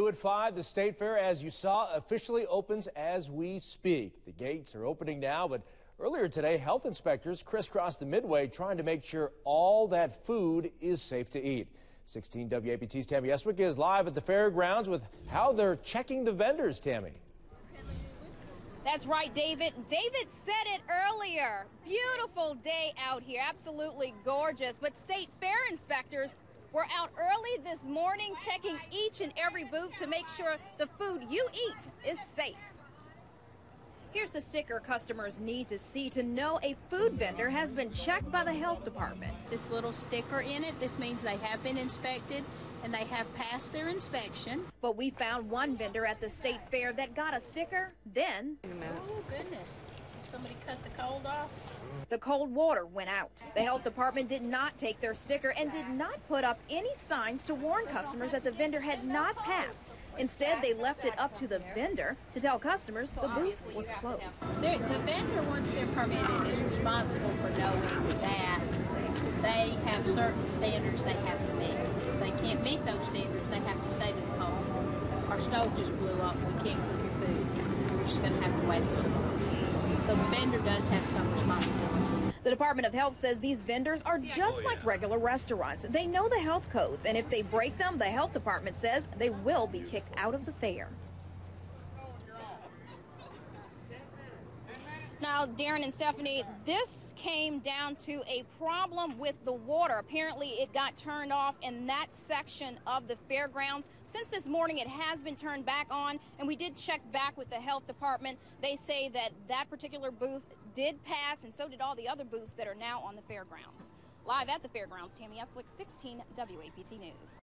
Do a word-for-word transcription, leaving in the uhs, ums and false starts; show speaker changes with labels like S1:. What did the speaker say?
S1: New at five, the State Fair, as you saw, officially opens as we speak. The gates are opening now, but earlier today, health inspectors crisscrossed the Midway trying to make sure all that food is safe to eat. sixteen W A P T's Tammy Eswick is live at the fairgrounds with how they're checking the vendors, Tammy.
S2: That's right, David. David said it earlier. Beautiful day out here, absolutely gorgeous. But State Fair inspectors were out early this morning checking each and every booth to make sure the food you eat is safe. Here's the sticker customers need to see to know a food vendor has been checked by the health department.
S3: This little sticker in it, this means they have been inspected and they have passed their inspection.
S2: But we found one vendor at the State Fair that got a sticker, then...
S3: Oh, goodness. Did somebody cut the cold off?
S2: The cold water went out. The health department did not take their sticker and did not put up any signs to warn customers that the vendor had not passed. Instead, they left it up to the vendor to tell customers the booth was closed.
S3: The, the vendor, once they're permitted, is responsible for knowing that they have certain standards they have to meet. If they can't meet those standards, they have to say to the home, our stove just blew up, we can't cook your food. We're just going to have to wait a little longer. So the vendor does have some responsibility.
S2: The Department of Health says these vendors are just like regular restaurants. They know the health codes, and if they break them, the health department says they will be kicked out of the fair. Now, Darren and Stephanie, this came down to a problem with the water. Apparently, it got turned off in that section of the fairgrounds. Since this morning, it has been turned back on, and we did check back with the health department. They say that that particular booth did pass, and so did all the other booths that are now on the fairgrounds. Live at the fairgrounds, Tammy Eswick, sixteen W A P T News.